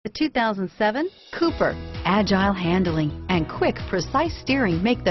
The 2007 Cooper. Agile handling and quick, precise steering make the